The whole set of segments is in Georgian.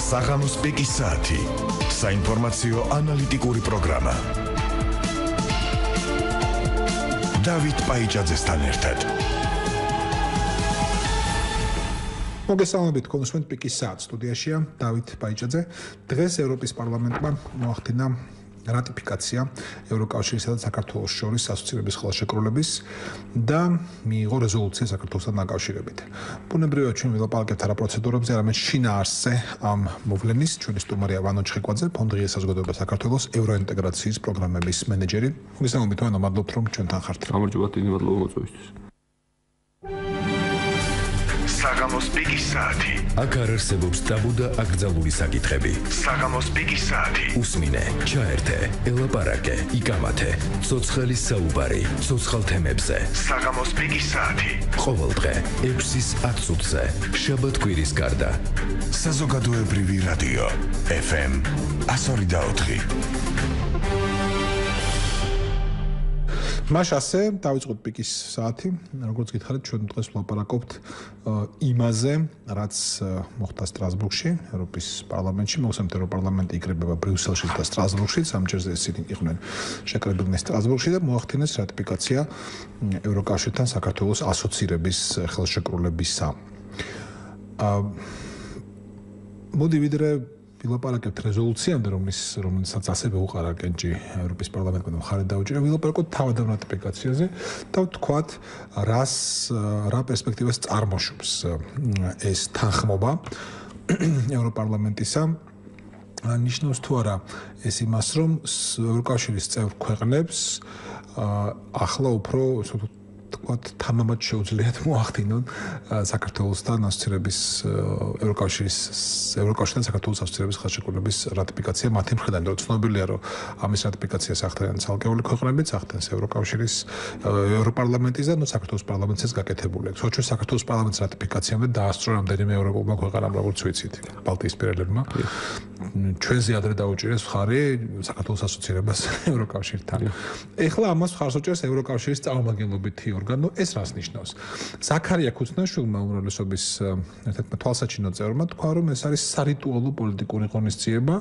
საღამოს პიკის საათი. საინფორმაციო ანალიტიკური პროგრამა. დავით პაიჭაძესთან ერთად. მოგესალმებით, კონსვენტ პიკის საათი სტუდიაშია დავით პაიჭაძე. დღეს ევროპის პარლამენტმა მოახდინა რატიფიკაცია ევროკავშირისა და საქართველოს შორის ასოცირების ხელშეკრულების და მიიღო რეზოლუცია საქართველოსთან დაკავშირებით. ბუნებრივია ჩვენ ვილაპარაკებთ არა პროცედურებზე, არამედ შინაარსზე ამ მოვლენის. ჩვენი სტუმარია ვანო ჩხიკვაძე, ფონდ ღია საზოგადოება საქართველოს ევროინტეგრაციის პროგრამების მენეჯერი. მოგესალმებით, ვანო, მადლობთ რომ ჩვენთან ხართ. გამარჯობა, დიდი მადლობა მოწვევისთვის. საღამოს პიკის საათი. აქ არ არსებობს ტაბუ და აკრძალული საკითხები. საღამოს პიკის საათი. უსმინე, ჩაერთე, ელაპარაკე, იკამათე. ცოცხალის საუბარი, ცოცხალ თემებზე. საღამოს პიკის საათი. ყოველდღე 6-ის 10 წუთზე. შაბათ-კვირის გარდა. საზოგადოებრივი რადიო FM 102.4. მაშ ასე დავიწყოთ პიკის საათი. როგორც გითხარით, ჩვენ დღეს ვლაპარაკობთ იმაზე, რაც მოხდა სტრასბურგში, ევროპის პარლამენტში. მოგესალმებით, ევროპარლამენტი იკრიბება ბრიუსელში და სტრასბურგში. სამჯერზე ისინი იყვნენ შეკრებილნი სტრასბურგში და მოახდინეს რატიფიკაცია ევროკავშირთან საქართველოს ასოცირების ხელშეკრულებისა. მოდი ვიდრე ვილაპარაკებთ რეზოლუციამდე, რომელსაც ასევე უყარა კენჭი ევროპის პარლამენტმა მხარი დაუჭირა. ვილაპარაკოთ თავად რატიფიკაციაზე და ვთქვათ, რა პერსპექტივას წარმოშობს ეს თანხმობა ევროპარლამენტისა. ნიშნავს თუ არა ეს იმას, რომ ევროკავშირის წევრ ქვეყნებს ახლა უფრო თქვათ თამამად შეუძლიათ მოახდინონ საქართველოსთან ასოცირების ევროკავშირთან საქართველოს ასოცირების ხელშეკრულების რატიფიკაცია მათი მხრიდან. ცნობილია, რომ ამის რატიფიკაციას ახდენენ ცალკეული ქვეყნებიც, ახდენს ევროკავშირის ევროპარლამენტის და საქართველოს პარლამენტსაც გაკეთებული აქვს. ჩვენ საქართველოს პარლამენტის რატიფიკაციამდე დაასწრო რამდენიმე ევროპულმა ქვეყანამ, როგორც ვიცით, ბალტიისპირელებმა. ჩვენზე ადრე დაუჭირეს მხარი საქართველოს ასოცირებას ევროკავშირთან. ეხლა ამას მხარს უჭერს ევროკავშირის წარმომადგენლობითი ორგანო. ეს რას ნიშნავს? ზაქარია ქუცნაშვილმა, უმრავლესობის ერთ-ერთმა თვალსაჩინო წევრმა თქვა, რომ ეს არის სარიტუალო პოლიტიკური ღონისძიება,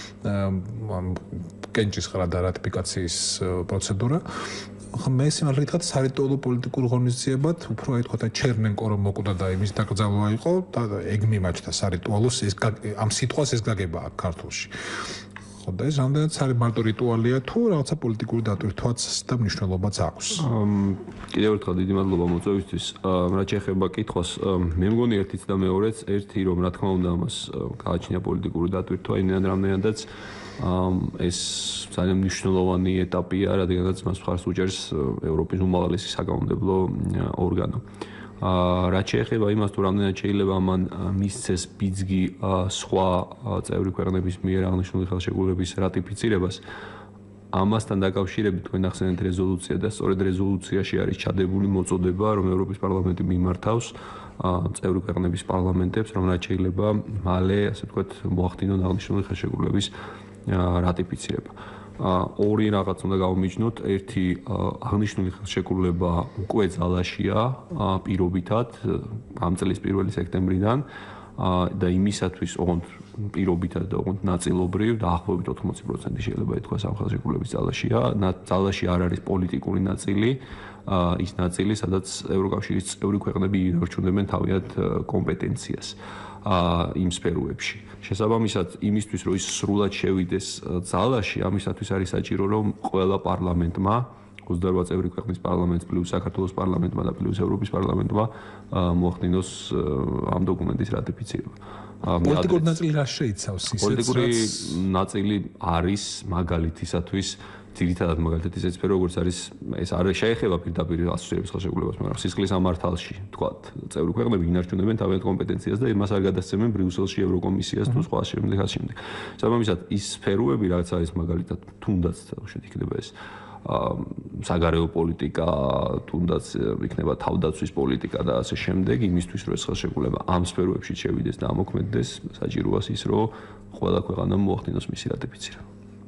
კენჭის ხრადა რატიფიკაციის პროცედურა. მე სიმართლე გითხრათ, სარიტუალო პოლიტიკურ ღონისძიებად უფრო ეთქვა ჩერნენკო რომ მოკვდა და იმის დაკრძალვა იყო და ეგ მიმაჩნდა სარიტუალოს, ამ სიტყვას ეს გაგება აქ ქართულში. და ეს რამდენად არის მარტო რიტუალია თუ რაღაცა პოლიტიკური დატვირთვაც და მნიშვნელობაც აქვს. კიდევ ერთხელ დიდი მადლობა მოწვევისთვის. რაც შეეხება კითხვას, მე მგონი ერთიც და მეორეც, ერთი რომ რა თქმა უნდა ამას გააჩნია პოლიტიკური დატვირთვა, იმდენად რამდენადაც ეს ძალიან მნიშვნელოვანი ეტაპია, რადგანაც მას მხარს უჭერს ევროპის უმაღლესი საკანონმდებლო ორგანო. რაც შეეხება იმას, თუ რამდენად შეიძლება მან მისცეს ბიძგი სხვა წევრი ქვეყნების მიერ აღნიშნული ხელშეკრულების რატიფიცირებას, ამასთან დაკავშირებით თქვენ ახსენეთ რეზოლუცია და სწორედ რეზოლუციაში არის ჩადებული მოწოდება, რომ ევროპის პარლამენტი მიმართავს წევრი ქვეყნების პარლამენტებს, რომ რაც შეიძლება მალე, ასე ვთქვათ, მოახდინონ აღნიშნული ხელშეკრულების რატიფიცირება. ორი რაღაც უნდა გავმიჯნოთ. ერთი, აღნიშნული ხელშეკრულება უკვე ძალაშია პირობითად ამ წლის 1 სექტემბრიდან და იმისათვის ოღონდ პირობითად და ოღონდ ნაწილობრივ დაახლოებით 80% შეიძლება ითქვას ამ ხელშეკრულების ძალაშია. ძალაში არ არის პოლიტიკური ნაწილი, ის ნაწილი, სადაც ევროკავშირის წევრი ქვეყნები ინარჩუნებენ თავიანთ კომპეტენციას იმ სფეროებში. შესაბამისად, იმისთვის, რომ ის სრულად შევიდეს ძალაში, ამისათვის არის საჭირო, რომ ყველა პარლამენტმა, 28 წევრი ქვეყნის პარლამენტს პლუს საქართველოს პარლამენტმა და პლუს ევროპის პარლამენტმა მოახდინოს ამ დოკუმენტის რატიფიცირება. პოლიტიკური ნაწილი რა შეიცავს? პოლიტიკური ნაწილი არის მაგალითისათვის ძირითადად მაგალითად ისეთ სფერო, როგორც არის ეს არ შეეხება პირდაპირ ასოცირების ხელშეკრულებას, მაგრამ სისხლის ამართალში, თქვათ, წევრი ქვეყნები ინარჩუნებენ თავიანთ კომპეტენციას და იმას არ გადასცემენ ბრიუსელში ევროკომისიას თუ სხვა შემდეგ. შესაბამისად, ის სფეროები, რაც არის მაგალითად თუნდაც იქნება ეს საგარეო პოლიტიკა, თუნდაც იქნება თავდაცვის პოლიტიკა და ასე შემდეგ, იმისთვის რომ ეს ხელშეკრულება ამ სფეროებში შევიდეს და ამოქმედდეს, საჭიროა ის, რომ ყველა ქვეყანამ მოახდინოს მისი რატიფიცირება.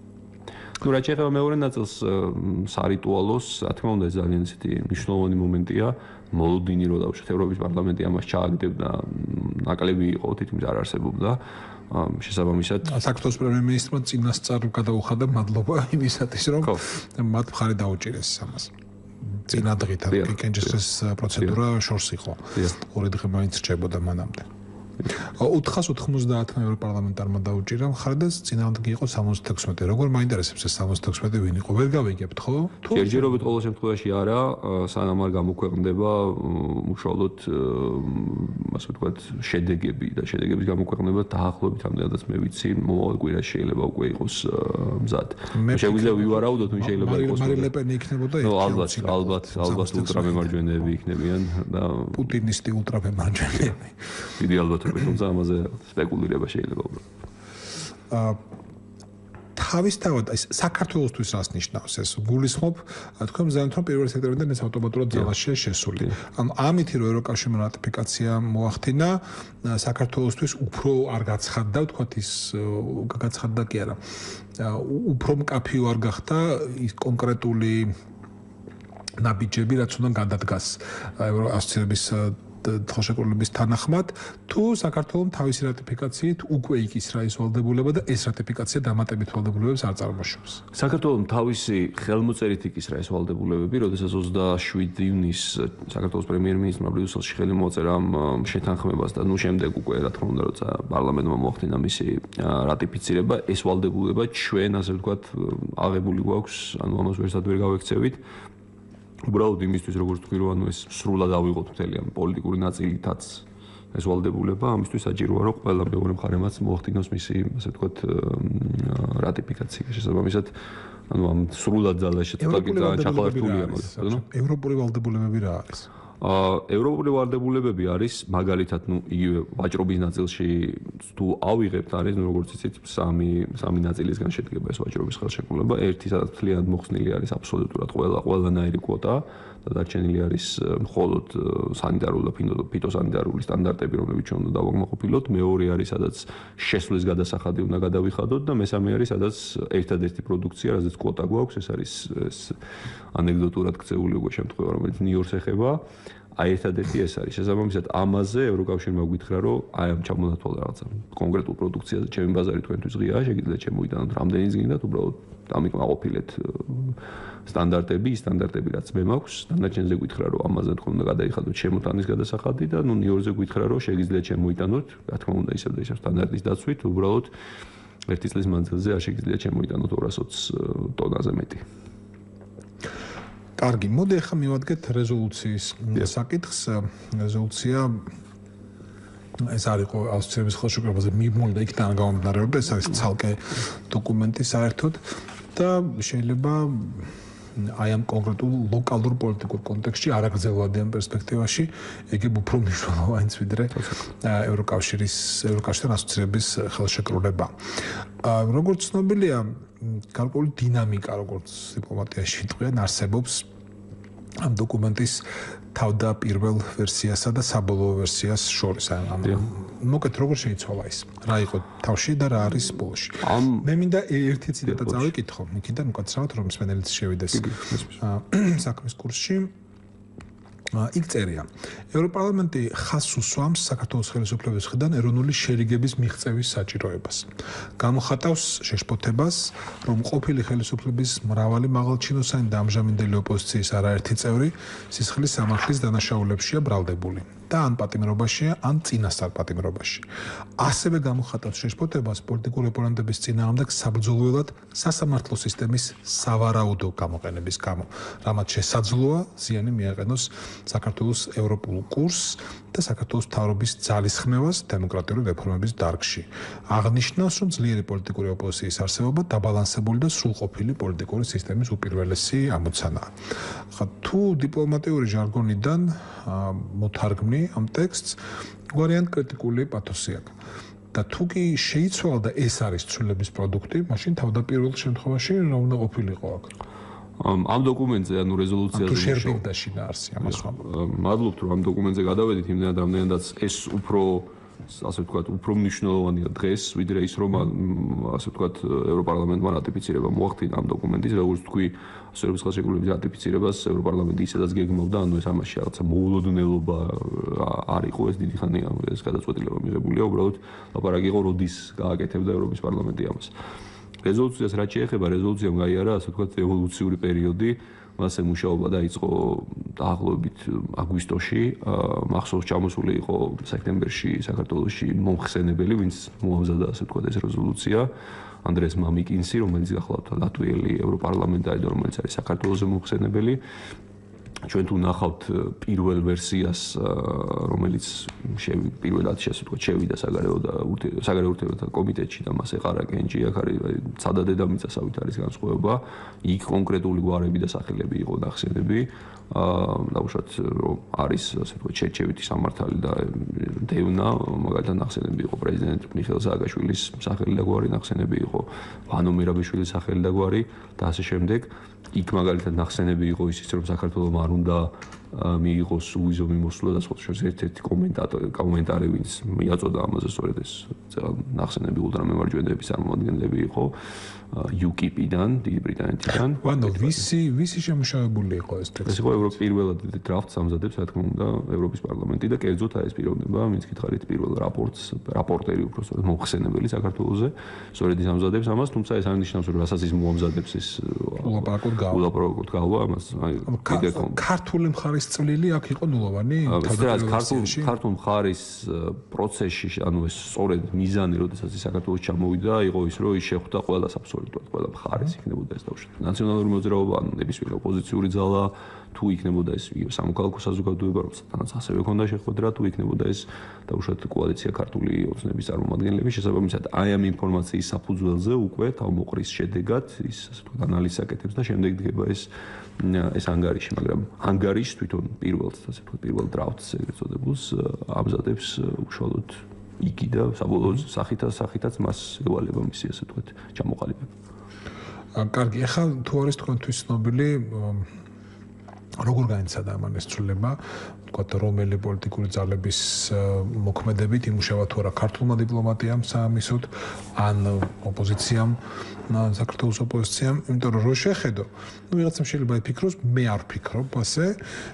Ну, რაც შეეხება მეორე ნაწილს, სარიტუალოს, რა თქმა უნდა, ძალიან ისეთი მნიშვნელოვანი მომენტია. მოლოდინი რო დავუშვათ, ევროპის პარლამენტი ამას ჩააგდებდა, ნაკლები იყო, თითქმის არ არსებობდა. შესაბამისად საქართველოს პრემიერ-მინისტრმა წინასწარ გადაუხადა მადლობა იმისათვის, რომ მათ მხარი დაუჭირეს ამას. წინადღით კენჭისყრის პროცედურა შორს იყო. 2 დღე მაინც რჩებოდა მანამდე. 490-მა ევროპარლამენტარმა დაუჭირა მხარი და წინადღი იყო 76. როგორ მაინტერესებს ეს 76 ვინ იყო? ვერ გავიგებთ, ხო? ჯერჯერობით ყოველ შემთხვევაში არა, სანამ არ გამოქვეყნდება უშუალოდ ასე ვთქვათ შედეგები და შედეგების გამოქვეყნება დაახლოებით ამდენადაც მე ვიცი, მომავალ კვირაში შეიძლება უკვე იყოს მზად. შეგვიძლია ვივარაუდოთ, თუ შეიძლება იყოს. მარინ ლე-პენი იქნებოდა ალბათ ულტრამემარჯვენეები იქნებიან და პუტინისტი ულტრამემარჯვენეები. დიდი ალბათობით თუმცა ამაზე სპეკულირება შეიძლება უბრალოდ. თავისთავად ეს საქართველოსთვის რას ნიშნავს ეს გულისხმობ თქვენ მზადეთ რომ პირველი სექტემბრიდან ეს ავტომატურად ძალაშია შესული. ანუ ამით რომ ევროკავშირმა რატიფიკაცია მოახდინა საქართველოსთვის უფრო არ გაცხადდა ვთქვათ ის გაცხადდა კი არა. უფრო მკაფიო არ გახდა ის კონკრეტული ნაბიჯები რაც უნდა გადადგას ევროასოციაციის ხელშეკრულების თანახმად თუ საქართველოს თავისი რატიფიკაციით უკვე იქისრა ის ვალდებულება და ეს რატიფიკაცია დამატებით ვალდებულებებს არ წარმოშობს. საქართველოს თავისი ხელმოწერით იქისრა ეს ვალდებულებები, როდესაც 27 ივნის საქართველოს პრემიერ-მინისტრმა ბრიუსელში ხელი მოაწერა ამ შეთანხმებას და ნუ შემდეგ უკვე რა თქმა უნდა როცა პარლამენტმა მოახდინა მისი რატიფიცირება, ეს ვალდებულება ჩვენ ასე ვთქვათ აღებული გვაქვს, ანუ ამას ვერსად ვერ გავექცევით. უბრალოდ იმისთვის როგორც თქვი რომ ანუ ეს სრულად ავიღოთ მთელი ამ პოლიტიკური ნაწილითაც ეს ვალდებულება ამისთვის საჭიროა რომ ყველა მეორე მხარემაც მოახდინოს მისი ასე ვთქვათ რატიფიკაცია შესაბამისად ანუ ამ სრულად ძალაში ცოტა ჩახლართულია მაგრამ ევროპული ვალდებულებები რა არის ევროპული ვალდებულებები არის მაგალითად ნუ იგივე ვაჭრობის ნაწილში თუ ავიღებთ არის ნუ როგორც იცით სამი ნაწილისგან შედგება ეს ვაჭრობის ხელშეკრულება ერთი სადაც მთლიანად მოხსნილი არის აბსოლუტურად ყველანაირი კვოტა და დარჩენილი არის მხოლოდ სანიტარული და ფიტოსანიტარული სტანდარტები რომლებიც ჩვენ უნდა დავაკმაყოფილოთ მეორე არის სადაც შესვლის გადასახადი უნდა გადავიხადოთ და მესამე არის სადაც ერთადერთი პროდუქცია რაზეც კვოტა გვაქვს ეს არის ეს ანეკდოტურად ქცეული უკვე შემთხვევა რომელიც ნიუ-იორკს ეხება აი ერთადერთი ეს არის შესაბამისად ამაზე ევროკავშირმა გითხრა რომ აი ამ ჩამონათვალა რაღაცა კონკრეტულ პროდუქციაზე ჩემი ბაზარი თქვენთვის ღიაა შეგიძლიათ შემოიტანოთ რამდენიც გინდათ უბრალოდ დამიკმაყოფილეთ სტანდარტები რაც მე მაქვს დანარჩენზე გითხრა რომ ამაზე თქო უნდა გადაიხადოთ შემოტანის გადასახადი და ნუ ნიუ-იორკზე გითხრა რომ შეგიძლიათ შემოიტანოთ რა თქმა უნდა ისევ და ისევ სტანდარტის დაცვით უბრალოდ ერთი წლის მანძილზე არ შეგიძლიათ შემოიტანოთ 220 ტონაზე მეტი კარგი, მოდი ახლა მივადგეთ რეზოლუციის საკითხს. რეზოლუცია ეს არ იყო ავსტრიის ხელშეკრულებაზე მიმონდა იქიდან გამომდინარეობდა, ეს არის ცალკე დოკუმენტი საერთოდ და შეიძლება აი ამ კონკრეტულ ლოკალურ პოლიტიკურ კონტექსტში არაგრძელვადიან პერსპექტივაში ეგ უფრო მნიშვნელოვანიც ვიდრე ევროკავშირთან ასოცირების ხელშეკრულება. როგორც ცნობილია, გარკვეული დინამიკა, როგორც დიპლომატიაში თქვენ, არსებობს ამ დოკუმენტის თავდაპირველ ვერსიასა და საბოლოო ვერსიას შორის. მოკეთ როგორ შეიცვალა ის? რა იყო თავში და რა არის ბოლოში? მე მინდა ერთი ციტატა წავიკითხო, იქიდან უკაცრავად რომ მსმენელიც შევიდეს საქმის კურსში. იქ წერია. ევროპარლამენტი ხაზს უსვამს საქართველოს ხელისუფლების მხრიდან ეროვნული შერიგების მიღწევის საჭიროებას. გამოხატავს შეშფოთებას, რომ ყოფილი ხელისუფლების მრავალი მაღალჩინოსანი და ამჟამინდელი ოპოზიციის არაერთი წევრი სისხლის სამართლის დანაშაულებშია ბრალდებული და ან პატიმრობაშია, ან წინასწარ პატიმრობაში. ასევე გამოხატავს შეშფოთებას პოლიტიკური ოპონენტების წინააღმდეგ საბრძოლველად სასამართლო სისტემის სავარაუდო გამოყენების გამო, რამაც შესაძლოა ზიანი მიაყენოს საქართველოს ევროპულ კურსს და საქართველოს მთავრობის ძალისხმევას დემოკრატიული რეფორმების დარგში. აღნიშნავს, რომ ძლიერი პოლიტიკური ოპოზიციის არსებობა დაბალანსებული და სრულყოფილი პოლიტიკური სისტემის უპირველესი ამოცანაა. თუ დიპლომატიური ჟარგონიდან მოთარგმნი ამ ტექსტს, გვარიანტ კრიტიკული პათოსი აქვს. და თუ კი შეიცვალა და ეს არის ცვლილების პროდუქტი, მაშინ თავდაპირველ შემთხვევაში რა უნდა ყოფილიყო აქ? ამ დოკუმენტზე, ანუ რეზოლუციაზე თუ შერბილდაში და არსი ამას ვამბობ. მადლობთ, რომ ამ დოკუმენტზე გადავედით, იმდენად რამდენადაც ეს უფრო ასე ვთქვათ, უფრო მნიშვნელოვანია დღეს, ვიდრე ის რომ ასე ვთქვათ, ევროპარლამენტმა რატიფიცირება მოახდინა ამ დოკუმენტის, როგორც თქვი, ასოების ხელშეკრულების რატიფიცირებას ევროპარლამენტი ისედაც გეგმავდა, ანუ ეს ამაში რაღაცა მოულოდნელობა არ იყო, ეს დიდი ხანია ეს გადაწყვეტილება მიღებულია, უბრალოდ ლაპარაკი იყო, როდის გააკეთებდა ევროპის პარლამენტი ამას. რეზოლუციას რაც შეეხება, რეზოლუციამ გაიარა, ასე ვთქვათ, ევოლუციური პერიოდი. მასე მუშაობა დაიწყო დაახლოებით აგვისტოში, მახსოვს ჩამოსული იყო სექტემბერში საქართველოში მომხსენებელი, ვინც მოამზადა ასე ვთქვათ ეს რეზოლუცია, ანდრეს მამიკინსი, რომელიც გახლავთ ლატვიელი ევროპარლამენტარი და რომელიც არის საქართველოს მომხსენებელი. ჩვენ თუ ნახავთ პირველ ვერსიას, რომელიც პირველად შეასრულა შევიდა საგარეო ურთიერთობათა კომიტეტში და მას ეყარა კენჭი, აქ არის ცადა დედამიწასავით არის განსხვავება, იქ კონკრეტული გვარები და სახელები იყო ნახსენები, დაუშვათ რომ არის ასე ვთქვათ შერჩევითი სამართალი და დევნა, მაგალითად ნახსენები იყო პრეზიდენტ მიხეილ სააკაშვილის სახელი და გვარი, ნახსენები იყო ვანო მერაბიშვილის სახელი და გვარი და ასე შემდეგ. იქ მაგალითად ნახსენები იყო ისიც რომ საქართველოს არ უნდა მიიღოს უვიზო მიმოსვლა და სხვა ერთ-ერთი კომენტარი ვინც მიაწოდა ამაზე სწორედ ეს ნახსენები ულტრამემარჯვენეების წარმომადგენლები იყო UKIP-დან, დიდი ბრიტანეთიდან. ვანო ვისი შემუშავებული იყო ეს ტექსტი? ეს იყო პირველად დრაფტს ამზადებს, რა თქმა უნდა, ევროპის პარლამენტი და კერძოდ ეს პიროვნება, ვინც გითხარით პირველ რაპორტერი უბრალოდ მომხსენებელი საქართველოსზე, სწორედ ის ამზადებს ამას, თუმცა ეს არნიშნავს რომ რასაც ის მოამზადებს ის ულაპარაკოდ გავა ამას, აი კიდე ქართული მხარის წვლილი აქ იყო ნულოვანი თავდაპირველად ქართულ მხარის პროცესში, ანუ ეს სწორედ მიზანი, როდესაც ის საქართველოს ჩამოვიდა, იყო ის რომ ის შეხვდა ყველას აბსოლუტურად ყველა მხარეს იქნებოდა ეს დაუშვათ ნაციონალური მოძრაობა, ანუ ნებისმიერი ოპოზიციური ძალა, თუ იქნებოდა ეს სამოქალაქო საზოგადოება, რომელსაც ასევე ჰქონდა შეხვედრა, თუ იქნებოდა ეს დაუშვათ კოალიცია ქართული ოცნების წარმომადგენლები, შესაბამისად აი ამ ინფორმაციის საფუძველზე უკვე თავმოყრის შედეგად ის ასე ვთქვათ ანალიზს აკეთებს და შემდეგ დგება ეს ანგარიში, მაგრამ ანგარიშს თვითონ პირველს ასე ვთქვათ პირველ დრაფტს ეგრეთ წოდებულს ამზადებს უშუალოდ იგი და საბოლოო სახითაც მას ევალება მისი ასე ვთქვათ ჩამოყალიბება. კარგი, ახლა თუ არის თქვენთვის ცნობილი როგორ განიცადა ამან ეს ცვლილება, ვთქვათ რომელი პოლიტიკური ძალების მოქმედებით იმუშავა თუ არა ქართულმა დიპლომატიამ საამისოდ ან ოპოზიციამ, საქართველოს ოპოზიციამ, იმიტომ რომ რო შეხედო, ვიღაცამ შეიძლება იფიქროს, მე არ ვფიქრობ ასე,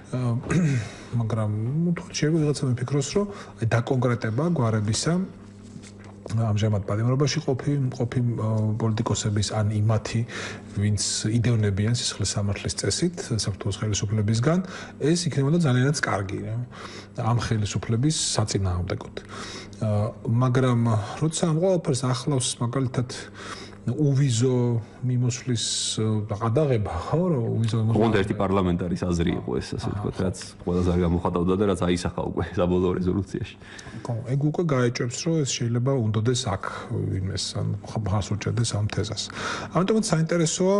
მაგრამ თუ შეიძლება ვიღაცამ იფიქროს, რომ დაკონკრეტება გვარებისა ამჟამად პატიმრობაში ყოფი პოლიტიკოსების ან იმათი, ვინც იდევნებიან სისხლის სამართლის წესით საქართველოს ხელისუფლებისგან, ეს იქნებოდა ძალიანაც კარგი ამ ხელისუფლების საწინააღმდეგოდ. მაგრამ როცა ამ ყველაფერს ახლავს მაგალითად უვიზო მიმოსვლის გადაღება, ხო, რომ უვიზო მომხდარ ერთი პარლამენტარის აზრი იყო ეს, ასე ვთქვათ, რაც ყველაზე არ გამოხატავდა და რაც აისახა უკვე საბოლოო რეზოლუციაში. ხო, ეგ უკვე გაეჭვებს, რომ ეს შეიძლება უნდოდეს აქ იმეს, ან ხალხს უჭერდეს ამ თეზას. ამიტომაც საინტერესოა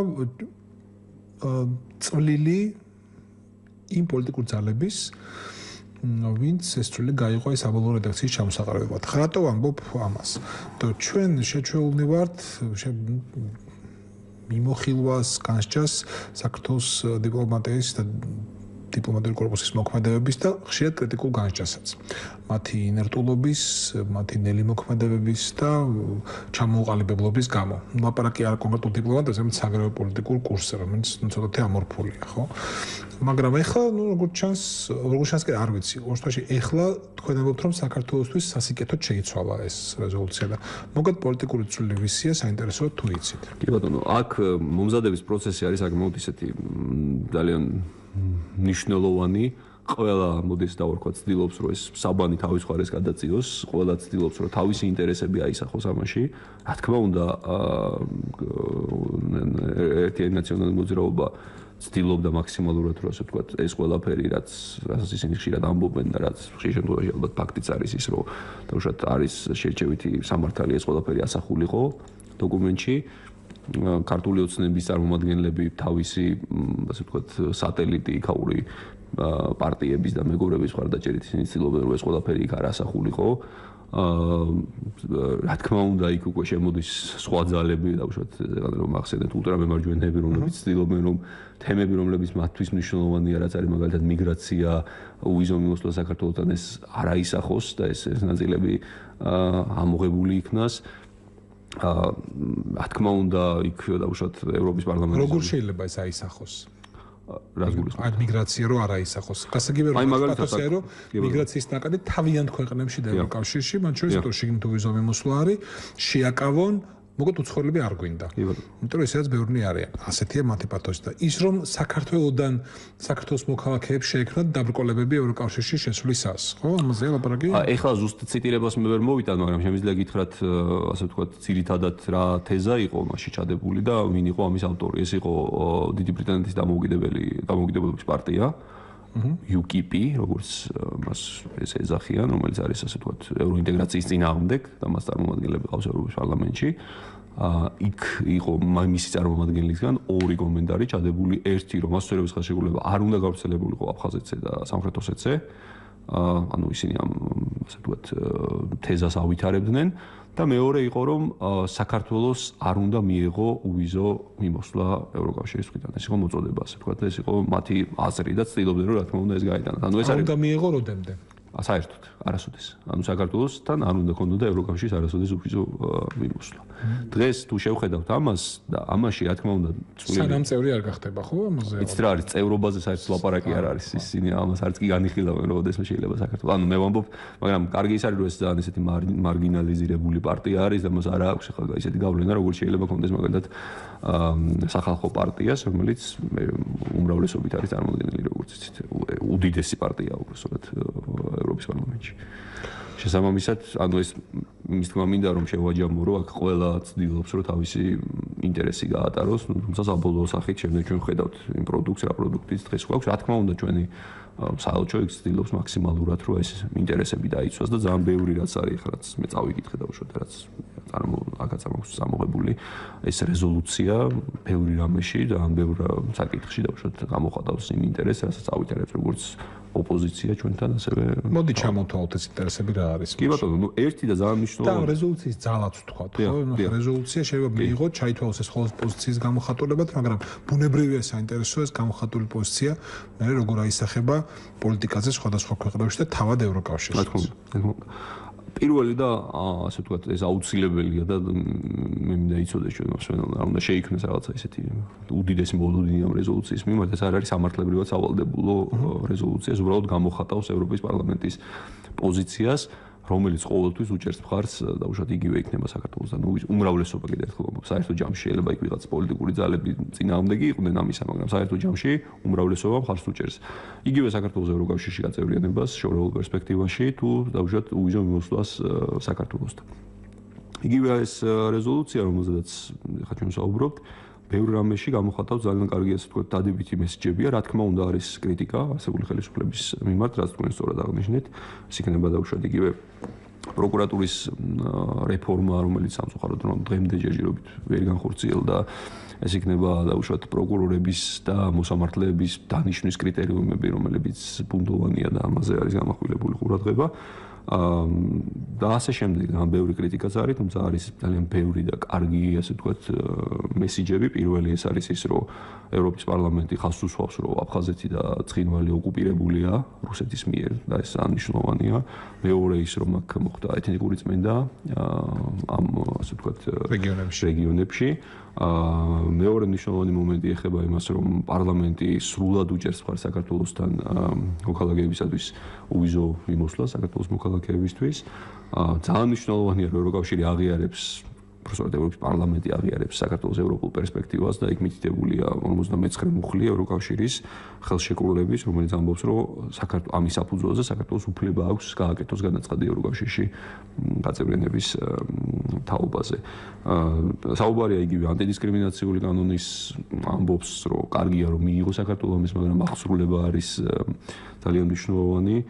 წვლილი იმ პოლიტიკურ ძალების ვინც ეს წვლილი გაიყო ეს საბოლოო რედაქციის ჩამოსაყარებლად. რატო ვამბობ ამას? ჩვენ შეჩვეულნი ვართ მიმოხილვას, განსჯას საქართველოს დიპლომატიის და დიპლომატიური კორპუსის მოქმედებების და ხშირად კრიტიკულ განსჯასაც. მათი ინერტულობის, მათი ნელი მოქმედებების და ჩამოუყალიბებლობის გამო. ლაპარაკი არა კონკრეტულ დიპლომატიაზე, არამედ საგარეო პოლიტიკურ კურსზე, რომელიც ცოტათი ამორფულია, ხო? მაგრამ ეხლა, როგორც ჩანს კი არ ვიცი, ოსტაში ეხლა თქვენ ამბობთ, რომ საქართველოსთვის სასიკეთოდ შეიცვალა ეს რეზოლუცია და მოგეთ პოლიტიკური წვლილი ვისია, საინტერესოა თუ იცით. კი ბატონო, აქ მომზადების პროცესი არის საკმაოდ ისეთი ძალიან მნიშვნელოვანი. ყველა მოდის დავარქვათ ცდილობს რომ ეს საბანი თავის მხარეს გადაწიოს, ყველა ცდილობს რომ თავისი ინტერესები აისახოს ამაში. რა თქმა უნდა, ერთიანი ნაციონალური მოძრაობა ცდილობდა მაქსიმალურად რომ ასე ვთქვათ ეს ყველაფერი რაც ისინი ხშირად ამბობენ და რაც ხშირ შემთხვევაში ალბათ ფაქტიც არის ის რომ დაუშვათ არის შერჩევითი სამართალი ეს ყველაფერი ასახულიყო დოკუმენტში. ქართული ოცნების წარმომადგენლები თავისი, ასე ვთქვათ, სატელიტი იქაური პარტიების და მეგობრების მხარდაჭერით ისინი ცდილობენ რომ ეს ყველაფერი იქ არ ასახულიყო. რა თქმა უნდა, იქ უკვე შემოდის სხვა ძალები, დავუშვათ, რომ ახსენეთ ულტრამემარჯვენეები, რომლებიც ცდილობენ რომ თემები, რომლებიც მათთვის მნიშვნელოვანია, რაც არის მაგალითად მიგრაცია, უვიზო მიმოსვლა საქართველოსთან, ეს არ აისახოს და ეს ნაწილები ამოღებული იქნას. რა თქმა უნდა, იქ დავუშვათ ევროპის პარლამენტის როგორ შეიძლება ეს აისახოს? რას გულისხმობ? აი მიგრაცია რო არ აისახოს. გასაგებია რომ პათოსია რომ მიგრაციის ნაკადი თავიანთ ქვეყნებში და ევროკავშირში, მათ შორის შიგნით უვიზო მიმოსვლა არის, შეაკავონ მოგეთ უცხოელები არ გვინდა. იმიტომ რომ ესეც ბევრნი არიან. ასეთია მათი პათოსი და ის რომ საქართველოსდან საქართველოს მოქალაქეებს შეექმნათ დაბრკოლებები ევროკავშირში შესვლისას, ხო? ამაზე ლაპარაკი? ეხლა ზუსტ ციტირებას მე ვერ მოვიტან, მაგრამ შემიძლია გითხრათ, ასე ვთქვათ, ძირითადად რა თეზა იყო მასში ჩადებული და ვინ იყო ამის ავტორი. ეს იყო დიდი ბრიტანეთის დამოუკიდებლობის პარტია. UKIP, როგორც მას ეს ეძახიან, რომელიც არის ასე ვთქვათ, ევროინტეგრაციის წინააღმდეგ და მას წარმომადგენლები ყავს ევროპის პარლამენტში. იქ იყო მისი წარმომადგენლისგან ორი კომენტარი ჩადებული, ერთი რომ მასწავლებლების ხელშეკრულება არ უნდა გავრცელებულიყო აფხაზეთზე და სამხრეთ ოსეთზე. ანუ ისინი ამ ასე ვთქვათ თეზას ავითარებდნენ და მეორე იყო რომ საქართველოს არ უნდა მიეღო უვიზო მიმოსვლა ევროკავშირის მხრიდან. ეს იყო მოწოდება, ასე ვთქვათ, ეს იყო მათი აზრი და ცდილობდნენ რომ რა თქმა უნდა ეს გაიტანათ. ანუ ეს არის უნდა მიეღო როდემდე? საერთოდ არასოდეს. ანუ საქართველოსთან არ უნდა ქონოდა ევროკავშირის არასოდეს უვიზო მიმოსვლა. დღეს თუ შევხედავთ ამას და ამაში რა თქმა უნდა სანამ წევრი არ გახდება, ხო, ამაზე? იცით რა არის, წევრობაზე საერთოდ ლაპარაკი არ არის. ისინი ამას არც კი განიხილავენ, რომ ოდესმე შეიძლება საქართველოს. ანუ მე ვამბობ, მაგრამ კარგი ის არის, რომ ეს ძალიან ესეთი მარგინალიზირებული პარტია არის და მას არ აქვს ახლა ისეთი გავლენა, როგორც შეიძლება ქონდეს მაგალითად სახალხო პარტიას, რომელიც უმრავლესობით არის წარმოადგენელი, როგორც იცით, უდიდესი პარტია უბრალოდ ევროპის პარლამენტში. შესაბამისად, ანუ ეს მის თქმა მინდა რომ შევაჯამო, რომ აქ ყველა ცდილობს რომ თავისი ინტერესი გაატაროს, თუმცა საბოლოო სახით შემდეგ ჩვენ ხედავთ იმ პროდუქტს, რა პროდუქტიც დღეს გვაქვს, რა თქმა უნდა ჩვენი საელჩო იქ ცდილობს მაქსიმალურად რომ ეს ინტერესები დაიცვას და ძალიან ბევრი რაც არის ახლა რაც მე წავიკითხე და უშუალოდ რაც აქაც ამაქვს წამოღებული ეს რეზოლუცია ბევრი რამეში და ამ ბევრ საკითხში და უშუალოდ გამოხატავს იმ ინტერესს, რასაც ავითარებს როგორც ოპოზიცია ჩვენთან ასევე. მოდი ჩამოვთვალოთ ეს ინტერესები რა არის. კი ბატონო, ნუ ერთი და ძალიან მნიშვნელოვანი. და რეზოლუციის ძალაც ვთქვათ, ხო? რეზოლუცია შეიძლება მიიღოს, ჩაითვალოს ეს ხოლმე პოზიციის გამოხატულებად, მაგრამ ბუნებრივია საინტერესო ეს გამოხატული პოზიცია, მე როგორ აისახება პოლიტიკაზე სხვადასხვა ქვეყნებში და თავად ევროკავშირში. რა თქმა უნდა. პირველი და ასე ვთქვათ, ეს აუცილებელია და მე მინდა იცოდეს ჩვენ რა უნდა შეიქმნას რაღაცა ისეთი უდიდესი მოლოდინი ამ რეზოლუციის მიმართ, ეს არ არის სამართლებრივად სავალდებულო რეზოლუცია, ეს უბრალოდ გამოხატავს ევროპის პარლამენტის პოზიციას, რომელიც ყოველთვის უჭერს მხარს და უშუალოდ იგივე იქნება საქართველოსთან. უმრავლესობა კიდევ ერთხელ ვამბობ, საერთო ჯამში შეიძლება იქ ვიღაც პოლიტიკური ძალები წინააღმდეგი იყვნენ ამისა, მაგრამ საერთო ჯამში უმრავლესობა მხარს უჭერს. იგივე საქართველოს ევროკავშირში გაწევრიანებას შორეულ პერსპექტივაში თუ დაუშვათ უვიზო მიმოსვლას საქართველოსთან. იგივე ეს რეზოლუცია, რომელზედაც ხა ჩვენ საუბრობთ, ბევრ რამეში გამოხატავს ძალიან კარგი ასე ვთქვათ დადებითი მესიჯებია, რა თქმა უნდა არის კრიტიკა არსებული ხელისუფლების მიმართ, რაც თქვენ სწორად აღნიშნეთ, ეს იქნება დაუშვათ იგივე პროკურატურის რეფორმა, რომელიც სამწუხაროდ რომ დღემდე ჯერჯერობით ვერ განხორციელდა, ეს იქნება დაუშვათ პროკურორების და მოსამართლეების დანიშვნის კრიტერიუმები, რომლებიც ბუნდოვანია და ამაზე არის გამახვილებული ყურადღება. და ასე შემდეგ, ამ ბევრი კრიტიკაც არის, თუმცა არის ძალიან ბევრი და კარგი, ასე ვთქვათ, მესიჯები. პირველი ეს არის ის, რომ ევროპის პარლამენტი ხაზს უსვავს, რომ აფხაზეთი და ცხინვალი ოკუპირებულია რუსეთის მიერ და ეს მნიშვნელოვანია. მეორე ის, რომ აქ მოხდა ეთნიკური წმენდა ამ, ასე ვთქვათ, რეგიონებში. მეორე მნიშვნელოვანი მომენტი ეხება იმას, რომ პარლამენტი სრულად უჭერს მხარს საქართველოსთან მოქალაქეებისათვის უვიზო მიმოსვლას საქართველოს მოქალაქეებისთვის. ძალიან მნიშვნელოვანია, რომ ევროკავშირი აღიარებს უბრალოდ ევროპის პარლამენტი აღიარებს საქართველოს ევროპულ პერსპექტივას და იქ მითითებულია 59 მუხლი ევროკავშირის ხელშეკრულების, რომელიც ამბობს, რომ ამის საფუძველზე საქართველოს უფლება აქვს გააკეთოს განაცხადი ევროკავშირში გაწევრიანების თაობაზე. საუბარია იგივე ანტიდისკრიმინაციული კანონის ამბობს, რომ კარგია რომ მიიღო საქართველოს, მაგრამ აღსრულება არის ძალიან მნიშვნელოვანი.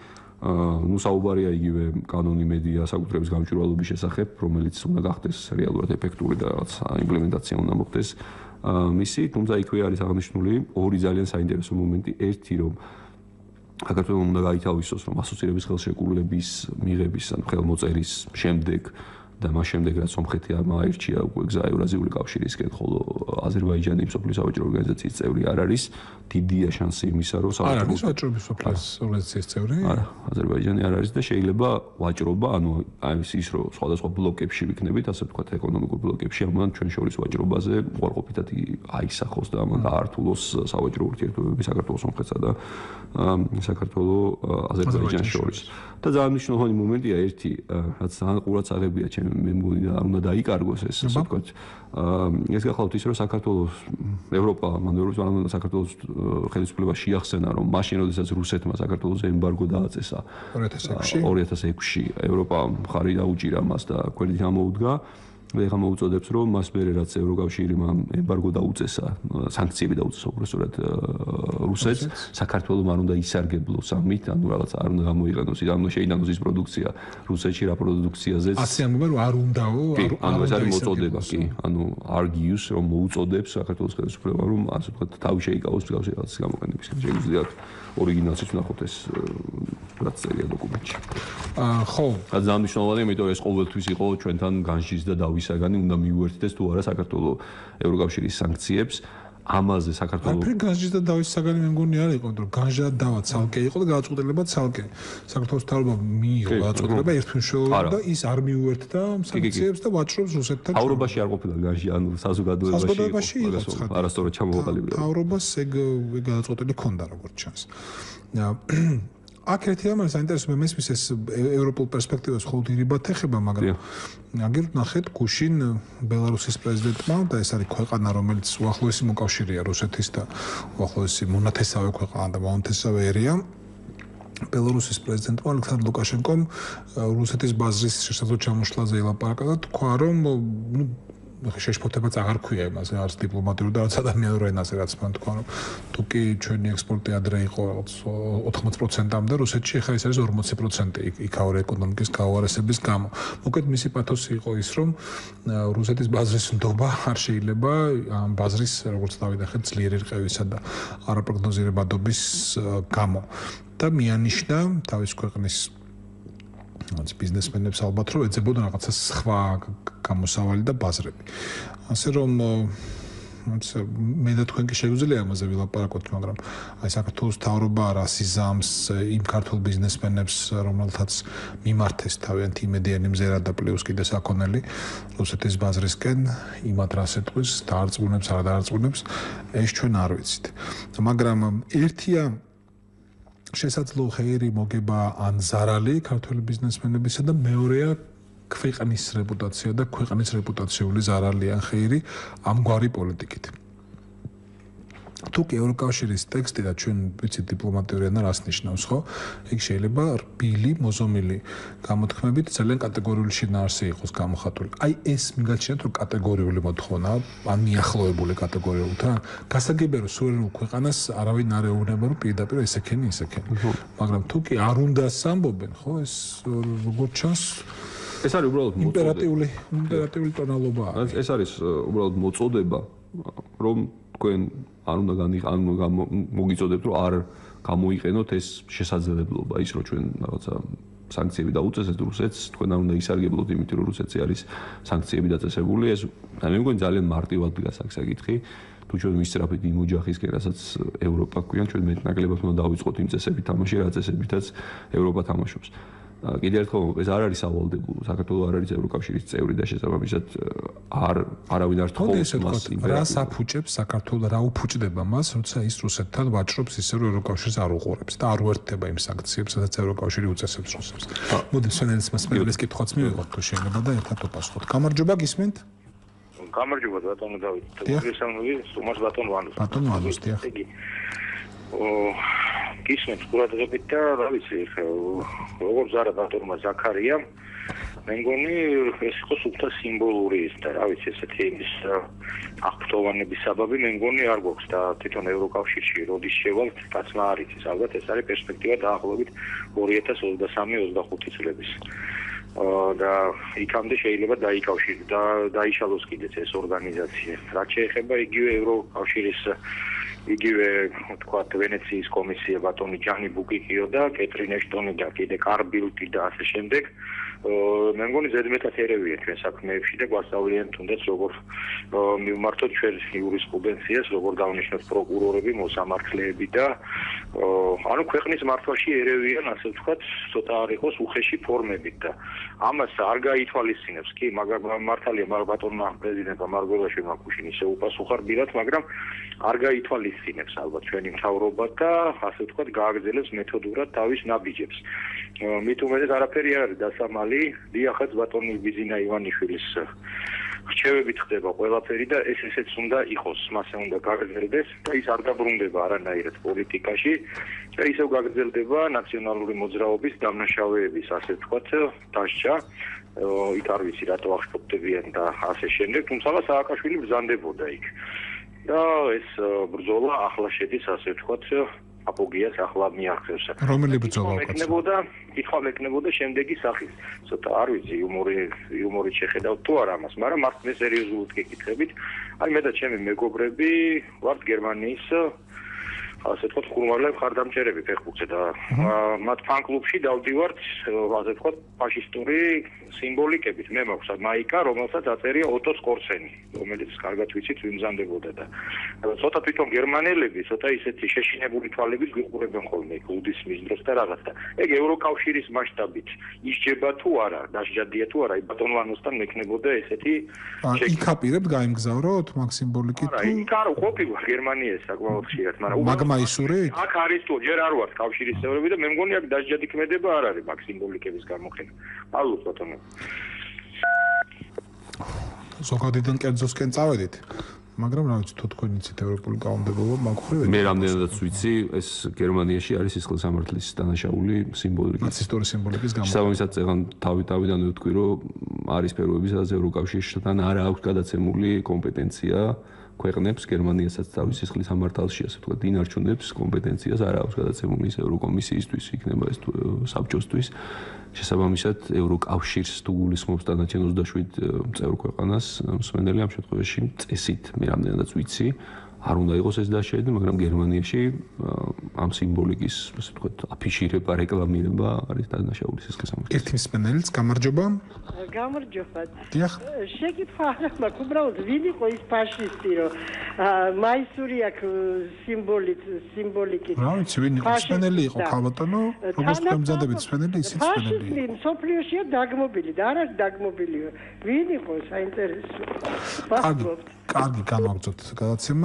ნუ საუბარია იგივე კანონი მედია საკუთრების გამჭვირვალობის შესახებ, რომელიც უნდა გახდეს რეალურად ეფექტური და რაღაც იმპლემენტაცია უნდა მოხდეს მისი, თუმცა იქვე არის აღნიშნული ორი ძალიან საინტერესო მომენტი. ერთი რომ საქართველოს უნდა გაითავისოს რომ ასოცირების ხელშეკრულების მიღების ან ხელმოწერის შემდეგ და მას შემდეგ რაც სომხეთი აირჩია უკვე გზა ევრაზიული კავშირისკენ, ხოლო აზერბაიჯანი მსოფლიო საბჭოთა ორგანიზაციის წევრი არ არის, დიდია შანსი იმისა, რომ საბჭოთა ორგანიზაციის წევრი? არა, აზერბაიჯანი არ არის და შეიძლება ვაჭრობა, ანუ ის რომ სხვადასხვა ბლოკებში ვიქნებით, ასე ვთქვათ, ეკონომიკურ ბლოკებში, ამან ჩვენ შორის ვაჭრობაზე უარყოფითად აისახოს და ამან გაართულოს სავაჭრო ურთიერთობები საქართველოს სომხეთსა და საქართველოს აზერბაიჯანის შორის. და ძალიან მნიშვნელოვანი მომენტია ერთი, რაც ძალიან ყურად აღებია ჩემი მე მგონი და არ უნდა დაიკარგოს ეს, ასე ვთქვათ. ეს გახლავთ ის, რომ საქართველოს ევროპა, მანევროპა საქართველოს ხელისუფლება შეახსენა, რომ მაშინ, როდესაც რუსეთმა საქართველოს ემბარგო დააწესა 2006-ში, ევროპა მხარი დაუჭირა მას და გვერდით ამოუდგა. ეხლა მოუწოდებს, რომ მას მერე რაც ევროკავშირმა ემბარგო დაუწესა, სანქციები დაუწესა უბრალოდ რუსეთს, საქართველოს არ უნდა ისარგებლოს ამით, ანუ რაღაც არ უნდა გამოიყენოს, ანუ შეიტანოს ის პროდუქცია რუსეთში რა პროდუქციაზეც. ასე ამბობენ, რომ არ უნდაო, ანუ ეს არის მოწოდება, კი, ანუ argues, რომ მოუწოდებს საქართველოს ხელისუფლებამ, რომ ასე ვთქვათ, თავი შეიკავოს მსგავსი რაღაცის გამოყენებისკენ. შეგვიძლია ორიგინალშიც ვნახოთ ეს რაც წერია დოკუმენტში. ხო. ძალიან მნიშვნელოვანია, იმიტომ ეს ყოველთვის იყო ჩვენთან განშის და დავისაგანი უნდა მიუერთდეს თუ არა საქართველოს ევროკავშირის სანქციებს. ამაზე საქართველოს აი განშის და დავისაგანი მე მგონი არ იყო, რომ განშა და დავა ცალკე იყო და გააწყვეტილება ცალკე. საქართველოს თავრობა მიიღო გააწყვეტილება ერთმნიშვნელოვნად და ის არ მიუერთდა სანქციებს და ვაჭრობს რუსეთთან. თავრობაში არ ყოფილა განში, ანუ საზოგადოებაში იყო. არასწორად ჩამოყალიბდა. თავრობას ეგ გააწყვეტილი ქონდა როგორც ჩანს. აქ ერთი ამას საინტერესო მესმის ეს ევროპულ პერსპექტივას ხოლმე ირიბად ეხება, მაგრამ აგერ ნახეთ გუშინ ბელარუსის პრეზიდენტმა და ეს არის ქვეყანა, რომელიც უახლოესი მოკავშირეა რუსეთის და უახლოესი მონათესავე ქვეყანა და მონათესავე ერია. ბელარუსის პრეზიდენტმა ალექსანდრ ლუკაშენკომ რუსეთის ბაზრის შესაძლო ჩამოშლაზე ელაპარაკა და თქვა, რომ შეშფოთებაც აღარ ქვია იმაზე, არც დიპლომატიური და არც ადამიანური ენაზე, რაც მან თქვა, რომ თუ კი ჩვენი ექსპორტი ადრე იყო რაღაც 80%-მდე რუსეთში, ახლა ეს არის 40% იქაური ეკონომიკის გაუარესების გამო. მოკლედ მისი პათოსი იყო ის, რომ რუსეთის ბაზრის ნდობა არ შეიძლება ამ ბაზრის, როგორც დავინახეთ, ძლიერი რყევისა და არაპროგნოზირებადობის გამო. და მიანიშნა თავის ქვეყნის ბიზნესმენებს ალბათ რომ ეძებოდან რაღაცა სხვა გამოსავალი და ბაზრები. ასე რომ მე და თქვენ კი შეგვიძლია ამაზე ვილაპარაკოთ, მაგრამ აი საქართველოს თავრობა რას იზამს იმ ქართულ ბიზნესმენებს, რომელთაც მიმართეს თავიანთი იმედიანი მზერა და პლუს კიდე საქონელი რუსეთის ბაზრისკენ, იმათ რას ეტყვის, დაარწმუნებს, არ დაარწმუნებს, ეს ჩვენ არ ვიცით. მაგრამ ერთია შესაძლო ხეირი მოგება ან ზარალი ქართული ბიზნესმენებისა და მეორეა ქვეყნის რეპუტაცია და ქვეყნის რეპუტაციული ზარალი ან ხეირი ამგვარი პოლიტიკით. თუ კი ევროკავშირის ტექსტი და ჩვენ ვიცით დიპლომატიური ენა რას ნიშნავს, ხო? იქ შეიძლება რბილი, მოზომილი გამოთქმებით ძალიან კატეგორიული შინაარსი იყოს გამოხატული. აი ეს მიგაჩნიათ რომ კატეგორიული მოთხოვნა, ან მიახლოებული კატეგორიულთან, გასაგებია რომ სუვერენულ ქვეყანას არავინ არ ეუბნება რომ პირდაპირ ესექენი. მაგრამ თუ კი არ უნდა სამბობენ, ხო, ეს როგორც ჩანს ეს არის უბრალოდ იმპერატიული ტონალობა. ეს არის უბრალოდ მოწოდება, რომ თქვენ არ უნდა მოგიწოდებთ, რომ არ გამოიყენოთ ეს შესაძლებლობა, ის რომ ჩვენ რაღაცა სანქციები დაუწესეთ რუსეთს, თქვენ არ უნდა ისარგებლოთ იმით, რომ რუსეთში არის სანქციები დაწესებული, ეს მე მგონი ძალიან მარტივად დგას აქ საკითხი. თუ ჩვენ ვისწრაფით იმ ოჯახისკენ, რასაც ევროპა გვიან, ჩვენ მეტნაკლებად უნდა დავიწყოთ იმ წესებით თამაში, რა წესებითაც ევროპა თამაშობს. კიდევ ერთხელ ეს არ არის სავალდებულო, საქართველოს არ არის ევროკავშირის წევრი და შესაბამისად არავინ არ თხოვს მას იმ რას აფუჭებს საქართველოს, რა უფუჭდება მას, როცა ის რუსეთთან ვაჭრობს ისე რომ ევროკავშირს არ უყურებს და არ უერთდება იმ სანქციებს, სადაც ევროკავშირი უწესებს რუსებს. მოდი სვენელის მასპინძლის კითხვაც მივიღოთ თუ შეიძლება და ერთად ვაპასუხოთ. გამარჯობა, გისმენთ? გამარჯობა ბატონო დავით. მოგესალმები, სტუმარს ბატონ ვანოს. ბატონ ვანოს, დიახ. გისმენთ ყურადღებით და რა ვიცი, როგორ ზარა ბატონმა ზაქარიამ მე მგონი ეს იყო სულთა სიმბოლური ის და რა ვიცი ესეთი ის აქტოვანების საბაბი მე მგონი არ გვაქვს და თვითონ ევროკავშირში როდის შევალთ კაცმა არ იცის ალბათ ეს არის პერსპექტივა დაახლოებით 2023-25 წლების და იქამდე შეიძლება დაიშალოს კიდეც ეს ორგანიზაცია რაც შეეხება იგივე ევროკავშირის იგივე თქვათ ვენეციის კომისია ბატონი ჯანი ბუკიკიო და კეტრინ ეშტონი და კიდე კარბილტი და ასე შემდეგ მე მგონი ზედმეტად ერევია ჩვენ საქმეებში და გვასწავლიან თუნდაც როგორ მივმართოთ ჩვენ იურისპრუდენციას როგორ დავნიშნოთ პროკურორები მოსამართლეები და ანუ ქვეყნის მართვაში ერევიან ასე ვთქვათ ცოტა არ იყოს უხეში ფორმებით და ამას არ გაითვალისწინებს კი მართალია ბატონმა პრეზიდენტმა მარგველაშვილმა კუშინი ისე უპასუხარბილად მაგრამ არ გაითვალისწინებს ალბათ ჩვენი მთავრობა და ასე ვთქვათ გააგრძელებს მეთოდურად თავის ნაბიჯებს მით უმეტეს არაფერი არ არის დასამალი დიახაც ბატონი ბიზინა ივანიშვილის რჩევებით ხდება ყველაფერი და ეს ესეც უნდა იყოს მასე უნდა გაგრძელდეს და ის არ დაბრუნდება არანაირად პოლიტიკაში და ისევ გაგრძელდება ნაციონალური მოძრაობის დამნაშავეების ასე ვთქვათ დასჯა იქ არ ვიცი რატო აღშფოთდებიან და ასე შემდეგ თუმცა სააკაშვილი ბრძანდებოდა იქ და ეს ბრძოლა ახლა შედის ასე ვთქვათ აპოგიას ახლა მიაღწევს. რომელი ბრძოლა მეკნებოდა, კითხვა მეკნებოდა შემდეგი სახის. ცოტა არ ვიცი, იუმორით შეხედავთ თუ არა ამას, მაგრამ მართ მე სერიოზულად გეკითხებით. აი მე და ჩემი მეგობრები ვართ გერმანიის ასე ვთქვათ, ხურმალებ ხარდამჭერები ფეხბურთზე და მათ ფან-კლუბში დავდივართ, ასე ვთქვათ, ფაშისტური სიმბოლიკებით. მე მაქვს მაიკა, რომელსაც აწერია ოტო სკორცენი, რომელიც კარგად ვიცით, ვიმზანდებოდა და ცოტა თვითონ გერმანელები, ცოტა ისეთი შეშინებული თვალებით გვიყურებენ ხოლმე გულდისმის დროს და რაღაც და ეგ ევროკავშირის მასშტაბით ისჯება თუ არა, დასჯადია თუ არა, ბატონლანოსთან მექნებოდა ესეთი იქ აპირებთ გაიმგზავროთ მაგ სიმბოლიკით თუ არა, იქ არ ყოფილა გერმანიაში საკმაოდ ხშირად, მაგრამ მაისურით? აქ არის თუ ჯერ არ ვართ კავშირის წევრები და მე მგონი აქ დასჯადი ქმედება არ არის მაგ სიმბოლიკების გამოყენება. ალბათ ბატონო. ზოგადიდან კერძოსკენ წავედით. მაგრამ რა ვიცი თუ თქვენ იცით ევროპული კანონმდებლობა მაგხრივ მე რამდენადაც ვიცი ეს გერმანიაში არის სისხლის სამართლის დანაშაული სიმბოლიკი ნაცისტური სიმბოლიკის გამო შესაბამისად წეგან თავიდანვე ვთქვი რომ არის სფეროები სადაც ევროკავშირთან არ აქვს გადაცემული კომპეტენცია ქვეყნებს გერმანიასაც თავის სისხლის სამართალში ასე ვთქვათ ინარჩუნებს კომპეტენციას არ აქვს გადაცემული ის ევროკომისიისთვის იქნება ეს საბჭოსთვის შესაბამისად ევროკავშირს თუ გულისხმობს დანარჩენ 27 წევრ ქვეყანას მსმენელი ამ შემთხვევაში წესით მე რამდენადაც ვიცი არ უნდა იყოს ეს დასჯადი მაგრამ გერმანიაში ამ სიმბოლიკის ასე ვთქვათ აფიშირება რეკლამირება არის დანაშაული სისხლის სამართალში ერთი მსმენელიც გამარჯობა გამარჯობა დიახ შეკითხვა არ მაქვს უბრალოდ ვინ იყო ის ფაშისტი რომ მაისური აქ სიმბოლიკით რა ვიცი ვინ იყო მსმენელი იყო ქალბატონო როგორც გამზადებით მსმენელი ისიც მსმენელი ფაშისტი სოფლიოშია დაგმობილი და არ არის დაგმობილი ვინ იყო საინტერესო კარგი განვაგრძოთ გადაცემა